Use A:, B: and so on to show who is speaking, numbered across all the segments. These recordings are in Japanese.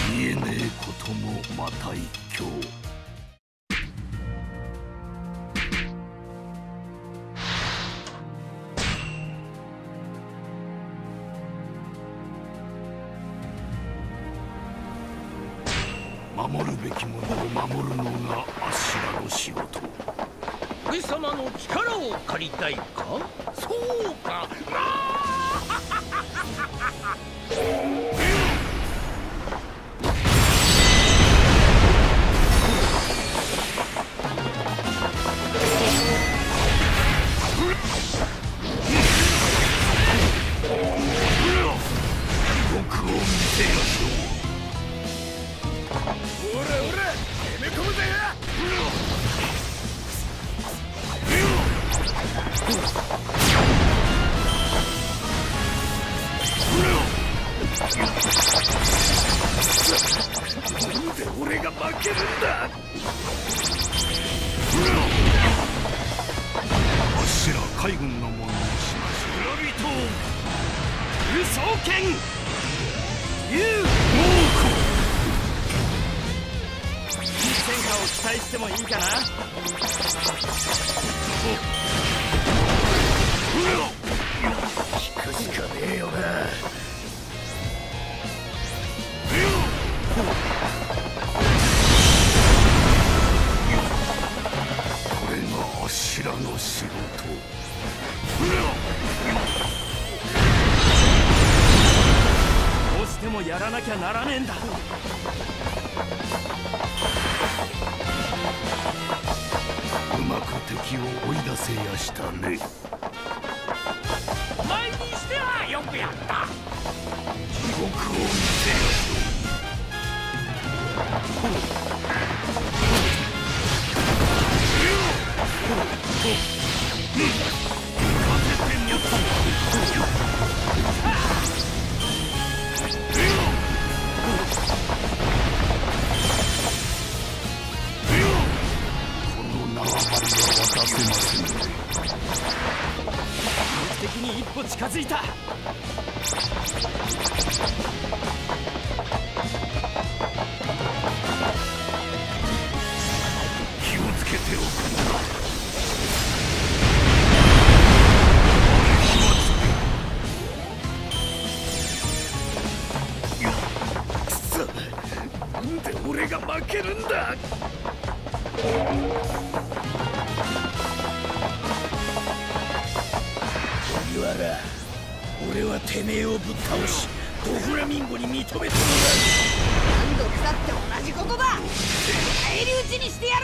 A: 見えねえこともまた一興。守るべきものを守るのがあっしらの仕事。
B: 上様の力を借りたいか。そうか。
A: 僕を見てやしょう。
B: おらおら、攻め込むぜ。なんで俺が負けるんだ。
A: あっしら海軍の者にしましょう。
B: 人々輸送権勇戦果を期待してもいいかな。
A: 聞くしかねえよな。これがあっしらの仕事。
B: どうしてもやらなきゃならねえんだ。
A: うまく敵を追い出せやしたね。
B: 前にしてはよくやった。
A: 地獄を見てやしょう。この縄張りは渡せませんね。
B: 目的に一歩近づいた。
A: 気をつけておくんだ。
B: なんで俺が負けるんだ。
A: 麦わら、俺はてめえをぶっ倒しドフラミンゴに認めてもらう。
C: 何度腐って同じことだ。返り討ちにしてやる。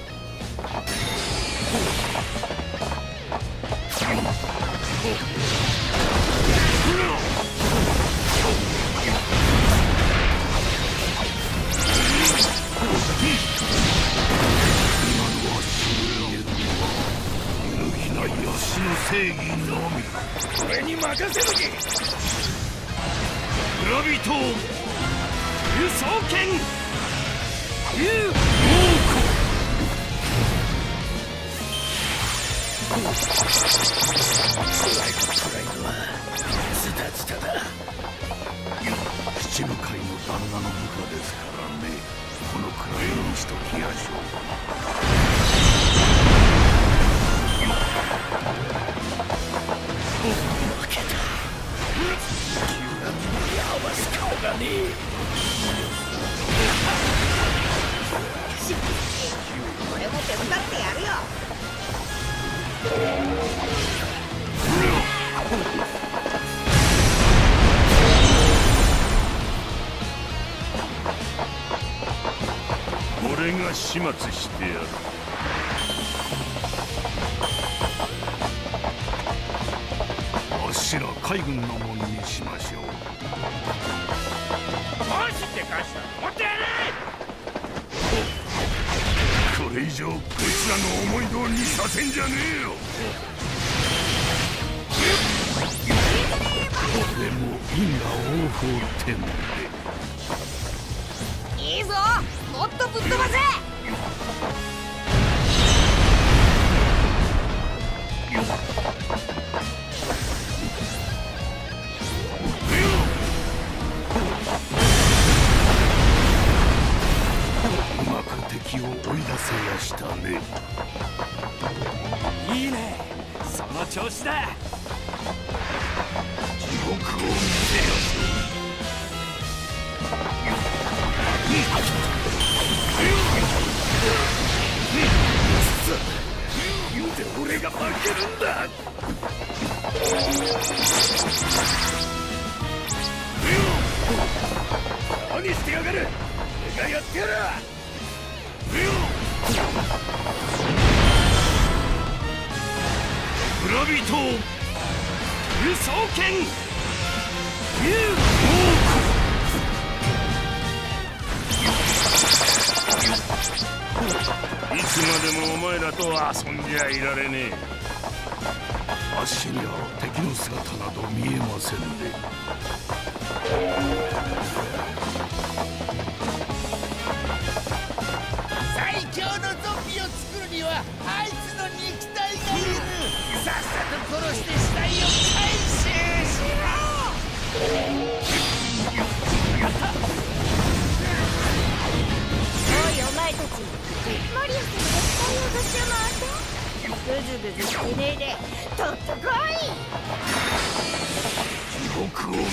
A: 足の正義のみ。
B: 俺に任せとけ。
A: 村人
B: 輸送権勇
A: プライドはズタズタだ。七部会の旦那の部下ですからね。このくらいにしときやしょう。負けた。急な身に合わす顔がねえ。
C: 俺も手伝ってやるよ。
A: 俺が始末してやる。あっしら海軍の者にしましょう。
B: マジでかした持ってやれ。
A: これ以上こいつらの思い通りにさせんじゃねえよ。これも因果応報ってもんで。
C: いいぞ、もっとぶっ飛ばせ。
A: したね。
B: いいね、その調子だ。
A: 地獄を見せよ。で俺が負けるんだ。何してやがる。俺がやってやる。村人輸送権いつまでもお前らと遊んじゃいられねえ。あっしには敵の姿など見えませんね。
D: 最強のゾンビを作るにはあいつの肉体がいる。さっさと殺して死体を回収しろ。
C: おいお前たち、マリア様が死体をどしを回ったぐずぐずしてねえでとっとこい。
A: 地獄を見せよ。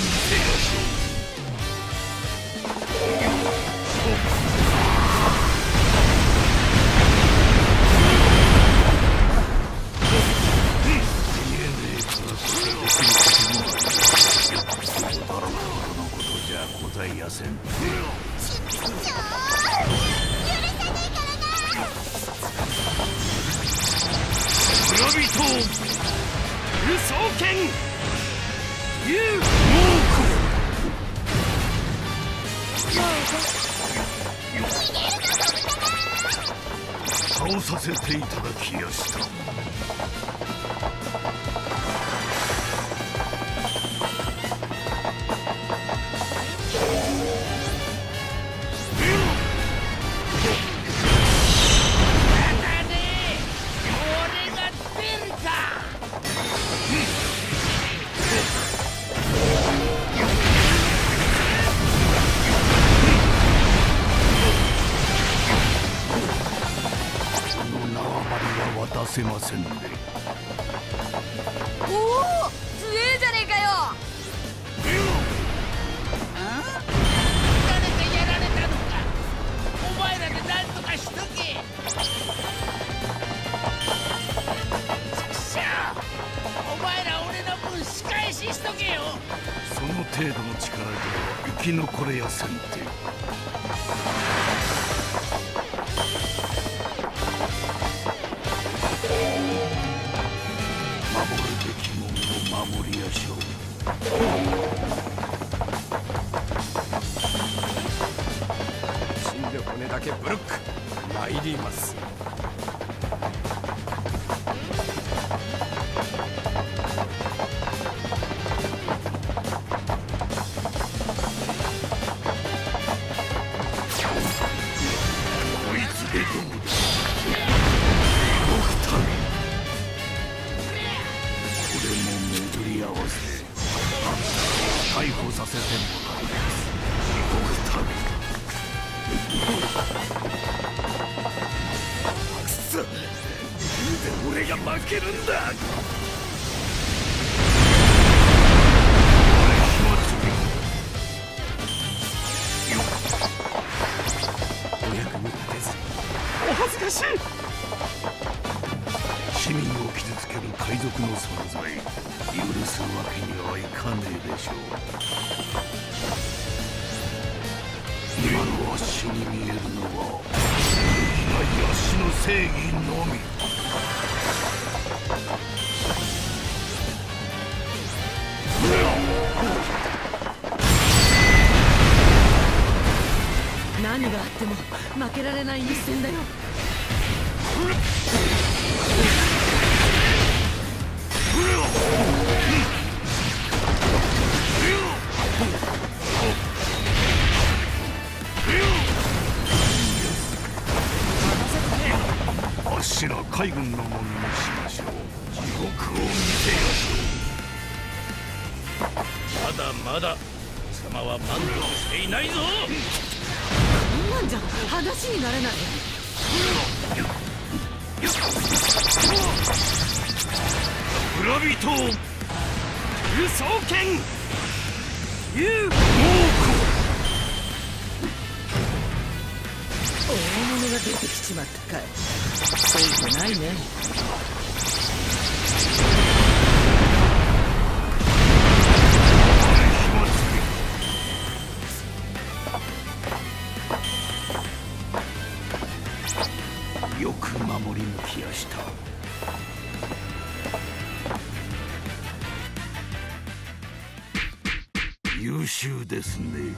A: ございやせん。村人輸送権ユウモーク。倒させていただきやした。渡せませんね。
C: おお、強えじゃねえかよ。
D: 誰かやられたのか。お前らで何とかしとけ。お前ら俺の分仕返ししとけよ。
A: その程度の力では生き残れやせんて。守るべきものを守りやしょう。
B: 死んで骨だけブルック参ります。
A: こいつでどうだ。逮捕させてもらいます。地獄旅。くそ、なんで俺が負けるんだ。
B: お役に立てずお恥ずかしい。
A: 市民を傷つける海賊の存在、許すわけにはいかねえでしょう。今のあっしに見えるのは敵あっしの正義のみ。
C: 何があっても負けられない一戦だよ。
A: あっしら海軍のものにしましょう。地獄を見せやしょう。
B: まだまだ貴様は満足していないぞ。
C: そんなんじゃ話になれない。
A: 村人
B: 空想剣竜
C: 大物が出てきちまったかい。そうじゃないね。
A: よく守り抜きやした。優秀ですね。